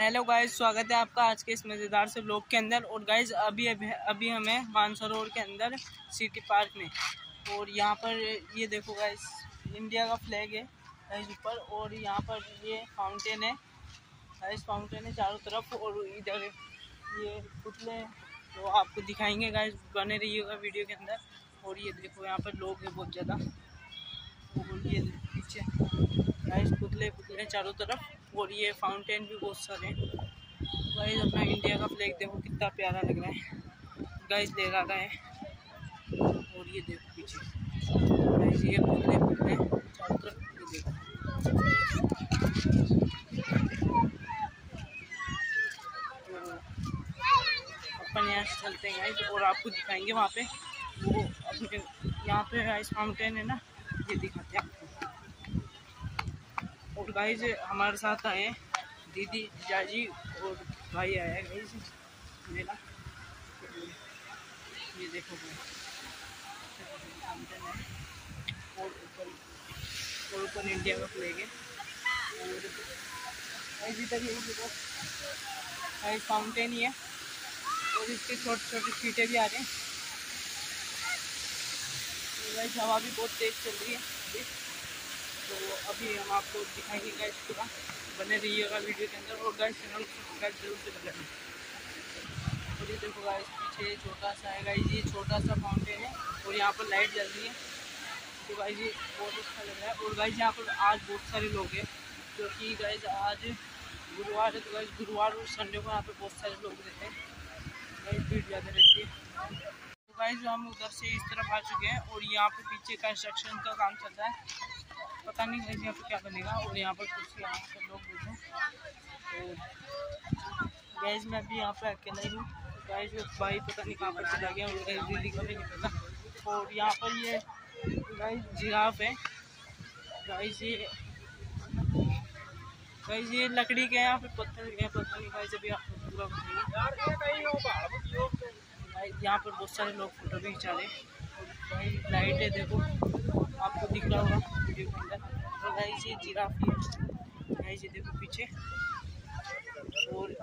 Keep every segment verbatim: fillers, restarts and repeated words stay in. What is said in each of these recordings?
Hello guys, स्वागत है आपका आज के इस मज़ेदार से ब्लॉग के अंदर। और गाइस अभी अभी अभी हमें मानसरोवर के अंदर सिटी पार्क में, और यहाँ पर ये देखो गाइस, इंडिया का फ्लैग है गाइस ऊपर, और यहाँ पर ये फाउंटेन है गाइस, फाउंटेन है चारों तरफ, और इधर ये पुतले तो आपको दिखाएंगे गाइस, बने रहिएगा वीडियो के अंदर। और ये देखो यहाँ पर लोग हैं बहुत ज़्यादा, और ये पीछे गाइस पुतले पुतले चारों तरफ, और ये फाउंटेन भी बहुत सारे हैं गाइस। अपना इंडिया का फ्लैग देखो कितना प्यारा लग रहा है गाइस, लहरा रहा है। और ये देखो पीछे गाइस, ये पुतले पुतले चारों तरफ, ये देखो अपन यहाँ से चलते हैं गाइस, और आपको दिखाएंगे वहाँ पे वो अपने यहाँ पे गाइस फाउंटेन है ना, ये दिखाते हैं आपको। और गाइस हमारे साथ आए दीदी, जाजी और भाई आया है गाइस मेरा। ये देखो फाउंटेन है, और ऊपर और ऊपर इंडिया का फ्लैग है, और गाइस इधर ये देखो गाइस फाउंटेन ही है, और इसके छोटे छोटे छींटे भी आ रहे हैं। तो गाइस हवा भी बहुत तेज़ चल रही है अभी, तो अभी हम आपको दिखाएंगे गाइस, पूरा बने रहिएगा वीडियो के अंदर। और गाइस चैनल को सब्सक्राइब जरूर से कर लेना। और ये देखो गाइस पीछे छोटा सा है गाइस, ये छोटा सा फाउंटेन है, और यहाँ पर लाइट जल रही है, तो गाइस ये बहुत अच्छा लग रहा है। और गाइस यहाँ पर आज बहुत सारे लोग हैं, क्योंकि गाइस आज गुरुवार है, तो गाइस गुरुवार और संडे को यहाँ पर बहुत सारे लोग रहते हैं गाइस, भीड़ ज़्यादा रहती है। तो गाइस हम उधर से इस तरफ आ चुके हैं, और यहाँ पे पीछे कंस्ट्रक्शन का काम चल रहा है, पता नहीं गाइस यहाँ पे क्या बनेगा। और यहाँ पर कुछ यहाँ पर लोग बैठे, तो गाइस मैं भी यहाँ पे अकेला ही हूँ गाइस, भाई पता नहीं कहाँ पर चला गया, और गाइस दीदी को भी नहीं पता। और यहाँ पर ये गाइस जिराफ है गाइस, ये गाइस ये लकड़ी के यहाँ पे पत्थर के पता नहीं गाइस, अभी आपको पूरा बताएंगे। यहाँ पर बहुत सारे लोग फोटो भी खिंचा रहे हैं, लाइट है देखो आपको दिख रहा होगा वीडियो के अंदर। और गाइस ये जिराफ ही है गाइस, ये देखो पीछे, और,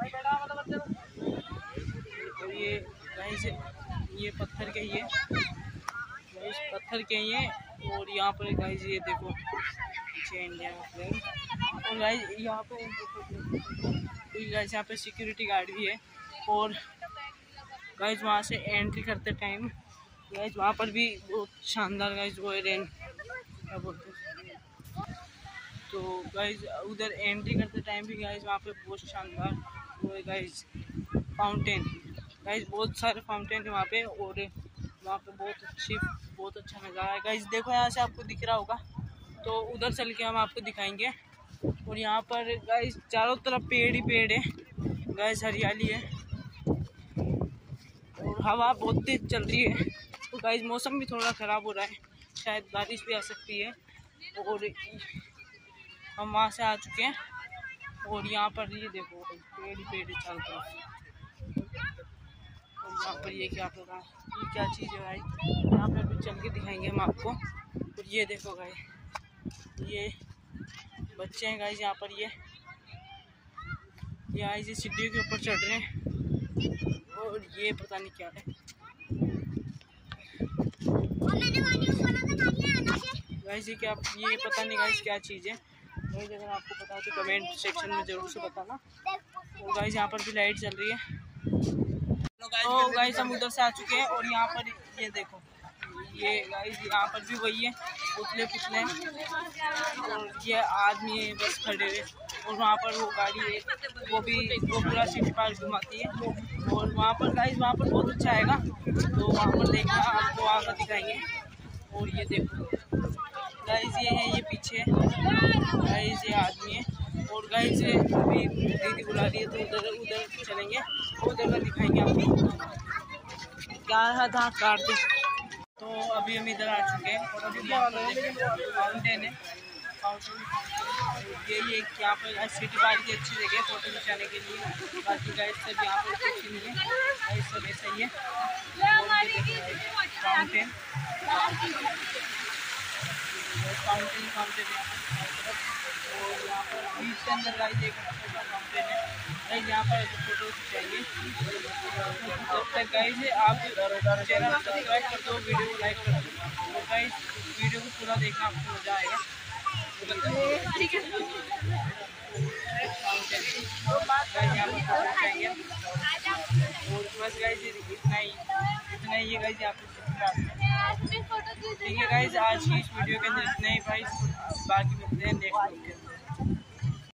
और ये गाइस ये पत्थर के ही है गाइस, पत्थर के ही है। और यहाँ पर गाइस ये देखो पीछे इंडिया का फ्लैग, और गाइस यहाँ पे गाइस यहाँ पे सिक्योरिटी गार्ड भी है। और गाइस वहाँ से एंट्री करते टाइम गाइस वहाँ पर भी बहुत शानदार गाइस वो है रेन क्या बोलते हैं, तो गाइस उधर एंट्री करते टाइम भी गाइस वहाँ पे बहुत शानदार वो है गाइस फाउंटेन गाइस, बहुत सारे फाउंटेन है वहाँ पे, और वहाँ पे बहुत अच्छी बहुत अच्छा नज़ारा है गाइस। देखो यहाँ से आपको दिख रहा होगा, तो उधर चल के हम आपको दिखाएंगे। और यहाँ पर गाइस चारों तरफ पेड़ ही पेड़ है गाइस, हरियाली है, और हवा बहुत तेज चल रही है, तो गाइस मौसम भी थोड़ा ख़राब हो रहा है, शायद बारिश भी आ सकती है। और हम वहाँ से आ चुके हैं, और यहाँ पर ये देखो पेड़ ही पेड़ है चारों तरफ। और यहाँ पर ये क्या कर रहा है, ये क्या चीज़ है गाइस, यहाँ पर भी चल के दिखाएंगे हम आपको। और ये देखो गाइस, ये बच्चे हैं गाइस यहाँ पर, ये ये गाइस ये सीढ़ियों के ऊपर चढ़ रहे हैं, और ये पता नहीं क्या है गाइस, ये क्या ये पता नहीं गाइस क्या चीज़ है गाइस, अगर आपको पता हो तो कमेंट सेक्शन में ज़रूर से बताना। और गाइस यहाँ पर भी लाइट चल रही है, तो गाइस हम उधर से आ चुके हैं, और यहाँ पर ये देखो ये गाइस यहाँ पर भी वही है, पुतले पुतले, और ये आदमी है बस खड़े हुए, और वहाँ पर वो गाड़ी है, वो भी वो पूरा सिटी पार्क घुमाती है। और वहाँ पर गाइस वहाँ पर बहुत अच्छा आएगा, तो वहाँ पर देखना आपको आगे दिखाएंगे। और ये देखो गाइस ये है, ये पीछे गाइस ये आदमी है, और गाइस अभी दीदी बुला रही है, तो उधर उधर चलेंगे, उधर का दिखाएंगे आपको क्या था काटते। तो अभी हम इधर आ चुके हैं, और अभी फाउंटेन है, फाउंटेन ये ये यहाँ पर सिटी पार्क की अच्छी जगह है फोटो खिंचाने के लिए, बाकी गाइस सब यहाँ पर कुछ नहीं है गाइस, सब ऐसा ही है। फाउंटेन फाउंटेन फाउंटेन यहाँ पर, और यहाँ पर बीच के अंदर गाइस एक अच्छा फाउंटेन है। गाइस यहाँ पर फोटो खिंचाएंगे। तब तक गाइस आप चैनल सब्सक्राइब कर दो, वीडियो को लाइक कर दो और गाइस वीडियो को पूरा देखना, आपको मज़ा आएगा। ठीक है गाइस यहाँ पर फोटो खिंचाएंगे और बस गाइस इतना ही इतना ही है गाइस यहाँ पर। ठीक है गाइस आज की इस वीडियो के अंदर इतना ही भाई, बाकी मिलते हैं नेक्स्ट वीडियो के अंदर।